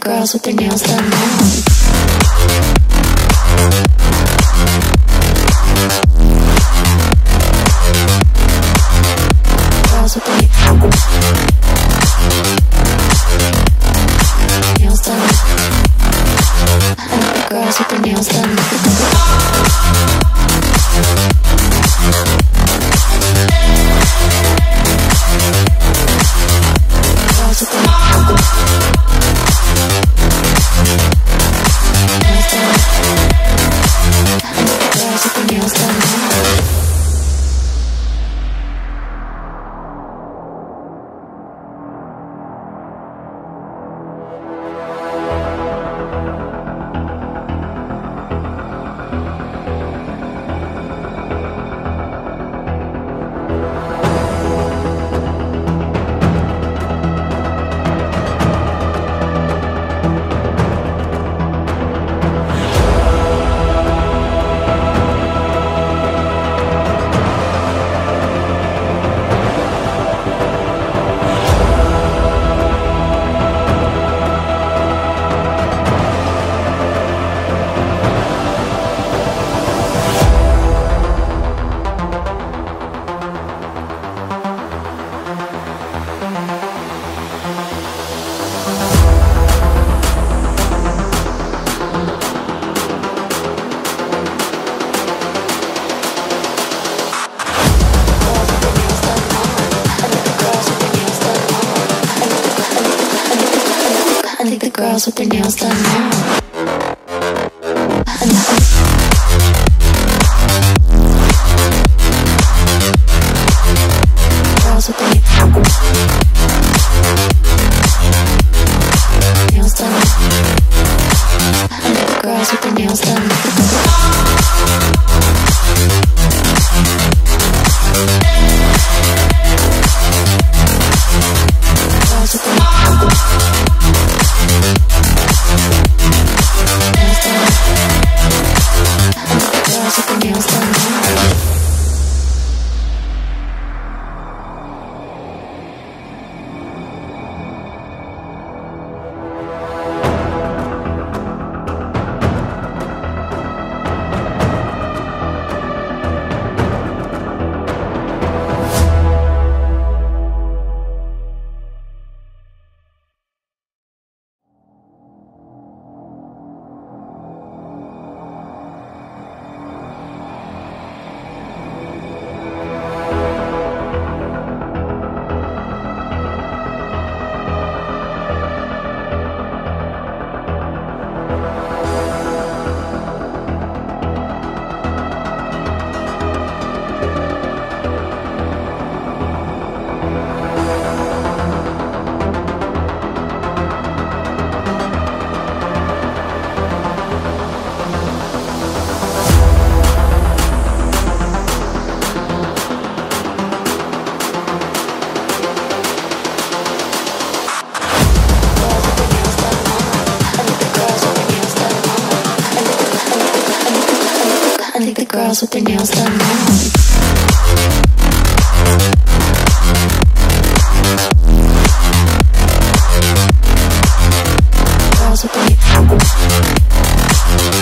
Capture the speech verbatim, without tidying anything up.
girls with their nails done now. Girls with their nails done. I like the girls with their nails done. Girls with their nails done. Girls with their nails done now. Girls with their nails done. I like the girls with their nails done. Girls with their girls with their nails done now. Girls with their